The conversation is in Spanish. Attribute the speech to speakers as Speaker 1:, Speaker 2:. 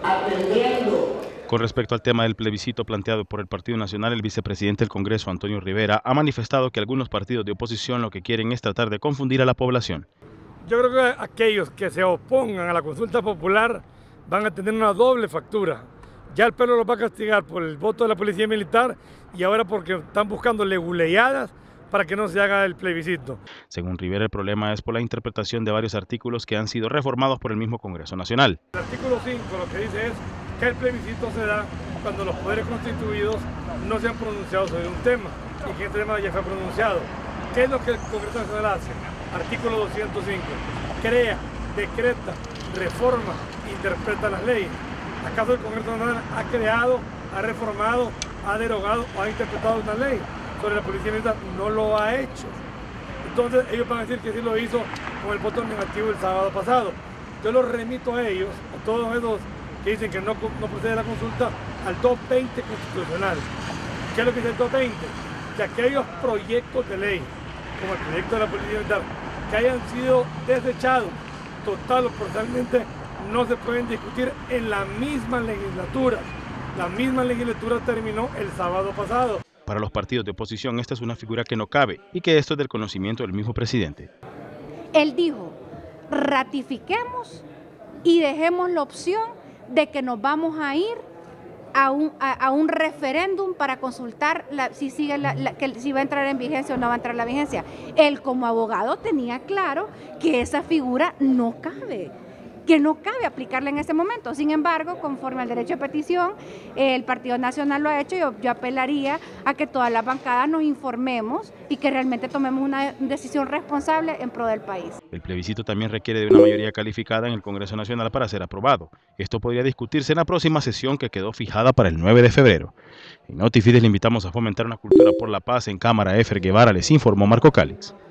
Speaker 1: atendiendo.
Speaker 2: Con respecto al tema del plebiscito planteado por el Partido Nacional, el vicepresidente del Congreso, Antonio Rivera, ha manifestado que algunos partidos de oposición lo que quieren es tratar de confundir a la población.
Speaker 3: Yo creo que aquellos que se opongan a la consulta popular van a tener una doble factura. Ya el pueblo los va a castigar por el voto de la policía militar y ahora porque están buscando leguleyadas para que no se haga el plebiscito.
Speaker 2: Según Rivera, el problema es por la interpretación de varios artículos que han sido reformados por el mismo Congreso Nacional.
Speaker 3: El artículo 5 lo que dice es que el plebiscito se da cuando los poderes constituidos no se han pronunciado sobre un tema y que este tema ya fue pronunciado. ¿Qué es lo que el Congreso Nacional hace? Artículo 205. Crea, decreta, reforma, interpreta las leyes. ¿Acaso el Congreso Nacional ha creado, ha reformado, ha derogado o ha interpretado una ley sobre la policía militar? No lo ha hecho. Entonces ellos van a decir que sí lo hizo con el voto negativo el sábado pasado. Yo los remito a ellos, a todos esos que dicen que no procede la consulta, al 220 constitucional. ¿Qué es lo que dice el 220? Que aquellos proyectos de ley, como el proyecto de la policía militar, que hayan sido desechados total o parcialmente, no se pueden discutir en la misma legislatura. La misma legislatura terminó el sábado pasado.
Speaker 2: Para los partidos de oposición, esta es una figura que no cabe y que esto es del conocimiento del mismo presidente.
Speaker 4: Él dijo, ratifiquemos y dejemos la opción de que nos vamos a ir a un referéndum para consultar si si va a entrar en vigencia o no va a entrar en la vigencia. Él como abogado tenía claro que esa figura no cabe, que no cabe aplicarla en ese momento. Sin embargo, conforme al derecho de petición, el Partido Nacional lo ha hecho. Yo apelaría a que todas las bancadas nos informemos y que realmente tomemos una decisión responsable en pro del país.
Speaker 2: El plebiscito también requiere de una mayoría calificada en el Congreso Nacional para ser aprobado. Esto podría discutirse en la próxima sesión que quedó fijada para el 9 de febrero. En Notifides le invitamos a fomentar una cultura por la paz en Cámara. Efer Guevara les informó Marco Cálix.